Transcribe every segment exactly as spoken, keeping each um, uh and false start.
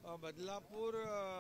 बदलापूर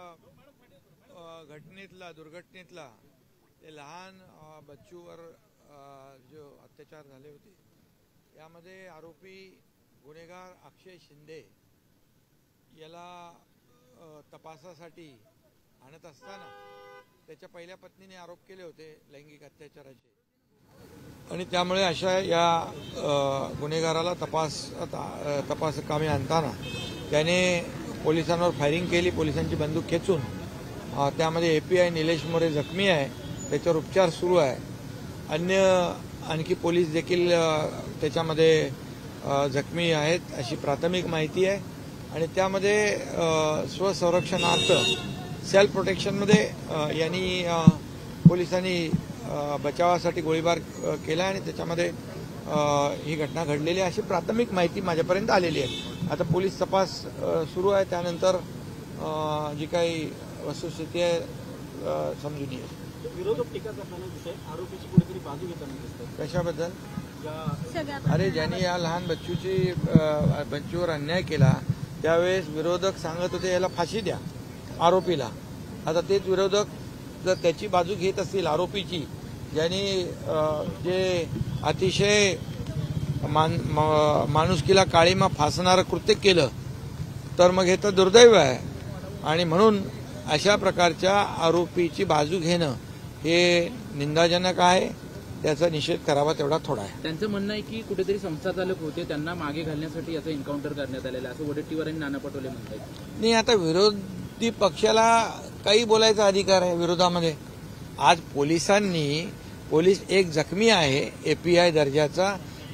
घटनेतला दुर्घटनेतला ते लहान बच्चूवर जो अत्याचार झाले होते यामध्ये आरोपी गुन्हेगार अक्षय शिंदे याला तपासासाठी आणत असताना त्याच्या पहिल्या पत्नीने आरोप केले होते लैंगिक अत्याचाराचे आणि त्यामुळे अशा या गुन्हेगाराला तपास तपास कामी आणताना त्याने पोलिसांवर फायरिंग केली। पोलिसांची बंदूक खेचून त्यामध्ये एपीआय निलेश मोरे जखमी आहे, त्याच्यावर उपचार सुरू आहे। अन्य आणखी पोलीस देखील त्याच्यामध्ये जखमी आहेत अशी प्राथमिक माहिती आहे आणि त्यामध्ये स्वसंरक्षणार्थ सेल्फ प्रोटेक्शनमध्ये यांनी पोलिसांनी बचावासाठी गोळीबार केला आणि त्याच्यामध्ये ही घटना घडलेली अशी प्राथमिक माहिती माझ्यापर्यंत आलेली आहे। आता पोलीस तपास सुरू आहे, त्यानंतर जी काही वस्तुस्थिती आहे समजून येईल। विरोधक टीका करताना दिसतंय आरोपीची कुठेतरी बाजू घेताना दिसतंय, कशाबद्दल? अरे ज्यांनी या लहान बच्चूची बच्चूवर अन्याय केला त्यावेळेस विरोधक सांगत होते याला फाशी द्या आरोपीला। आता तेच विरोधक जर त्याची बाजू घेत असतील आरोपीची, ज्यांनी जे अतिशय मान माणुसकीला काळीमा फासणारं कृत्य केलं तर मग हे तर दुर्दैव आहे आणि म्हणून अशा प्रकारच्या आरोपीची बाजू घेणं हे निंदाजनक आहे। त्याचा निषेध करावा तेवढा थोडा आहे। त्यांचं म्हणणं आहे की कुठेतरी संस्थाचालक होते त्यांना मागे घालण्यासाठी याचं एन्काउंटर करण्यात आलेलं आहे असं वडेट्टीवार आणि नाना पटोले म्हणतात। नाही, आता विरोधी पक्षाला काही बोलायचा अधिकार आहे विरोधामध्ये। आज पोलिसांनी पोलीस एक जखमी आहे एपीआय दर्जाचा,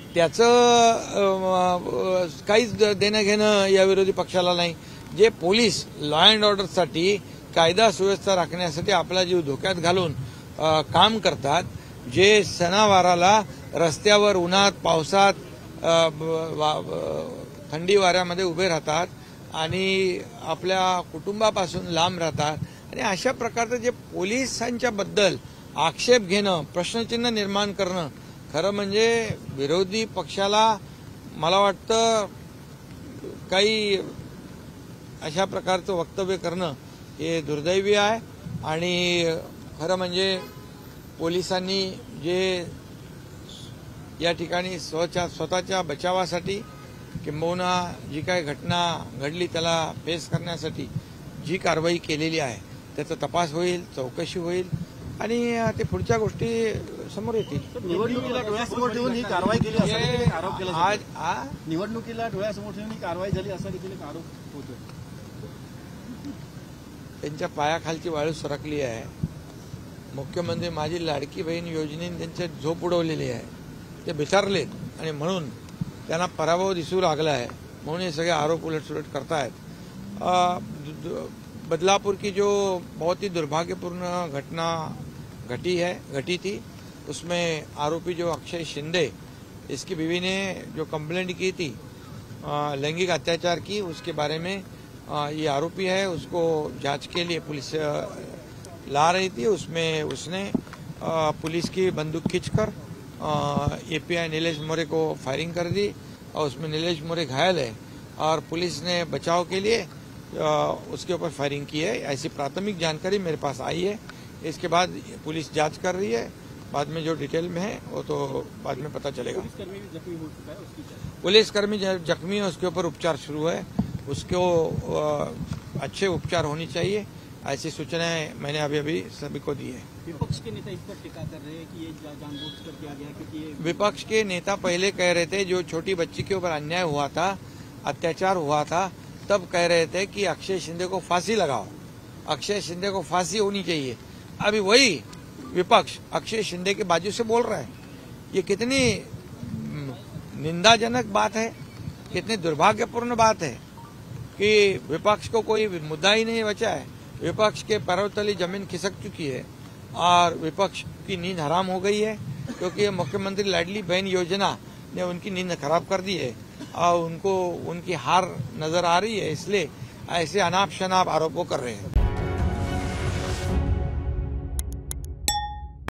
त्याचं काहीच देणं घेणं या विरोधी पक्षाला नाही। जे पोलीस लॉ अँड ऑर्डरसाठी कायदा सुव्यवस्था राखण्यासाठी आपला जीव धोक्यात घालून काम करतात, जे सणावाराला रस्त्यावर उन्हात पावसात थंडी वाऱ्यामध्ये उभे राहतात आणि आपल्या कुटुंबापासून लांब राहतात आणि अशा प्रकारचं जे पोलिसांच्या बद्दल आक्षेप घेणं, प्रश्नचिन्ह निर्माण करणं, खरं म्हणजे विरोधी पक्षाला मला वाटतं काही अशा प्रकारचं वक्तव्य करणं हे दुर्दैवी आहे आणि खरं म्हणजे पोलिसांनी जे या ठिकाणी स्वतः स्वतःच्या बचावासाठी किंबहुना जी काही घटना घडली त्याला फेस करण्यासाठी जी कारवाई केलेली आहे त्याचा तपास होईल, चौकशी होईल आणि ते पुढच्या गोष्टी समोर येतील। निवडणुकीला डोळ्यासमोर ठेवून ही कारवाई केली असा आरोप केला आज निवडणुकीला डोळ्यासमोर ठेवून ही कारवाई झाली असा देखील एक आरोप होतो। त्यांच्या पायाखालची वाळू सरकली आहे। मुख्यमंत्री माझी लाडकी बहीण योजनेने त्यांच्या झोप उडवलेली आहे, ते बिचारलेत आणि म्हणून त्यांना पराभव दिसू लागला है, म्हणून हे सगळे आरोप उलटसुलट करतायत। बदलापुर की जो बहुत ही दुर्भाग्यपूर्ण घटना घटी है घटी थी, उसमें आरोपी जो अक्षय शिंदे, इसकी बीवी ने जो कंप्लेंट की थी लैंगिक अत्याचार की, उसके बारे में ये आरोपी है, उसको जांच के लिए पुलिस ला रही थी। उसमें उसने पुलिस की बंदूक खींचकर एपीआई नीलेश मोरे को फायरिंग कर दी और उसमें नीलेश मोरे घायल है और पुलिस ने बचाव के लिए उसके ऊपर फायरिंग की है, ऐसी प्राथमिक जानकारी मेरे पास आई है। इसके बाद पुलिस जांच कर रही है, बाद में जो डिटेल में है वो तो बाद में पता चलेगा। पुलिसकर्मी जख्मी हो चुका है, उसकी पुलिसकर्मी जख्मी है, उसके ऊपर उपचार शुरू है, उसको अच्छे उपचार होनी चाहिए, ऐसी सूचनाएं मैंने अभी अभी सभी को दी है। विपक्ष के नेता इस पर टीका कर रहे हैं कि ये जानबूझकर किया गया क्योंकि ये विपक्ष के नेता पहले कह रहे थे जो छोटी बच्ची के ऊपर अन्याय हुआ था, अत्याचार हुआ था, तब कह रहे थे कि अक्षय शिंदे को फांसी लगाओ, अक्षय शिंदे को फांसी होनी चाहिए। अभी वही विपक्ष अक्षय शिंदे के बाजू से बोल रहा है। ये कितनी निंदाजनक बात है, कितनी दुर्भाग्यपूर्ण बात है कि विपक्ष को कोई मुद्दा ही नहीं बचा है। विपक्ष के पैरों तले जमीन खिसक चुकी है और विपक्ष की नींद हराम हो गई है क्योंकि मुख्यमंत्री लाडली बहन योजना ने उनकी नींद खराब कर दी है और उनको उनकी हार नजर आ रही है, इसलिए ऐसे अनाप शनाप आरोपों कर रहे हैं।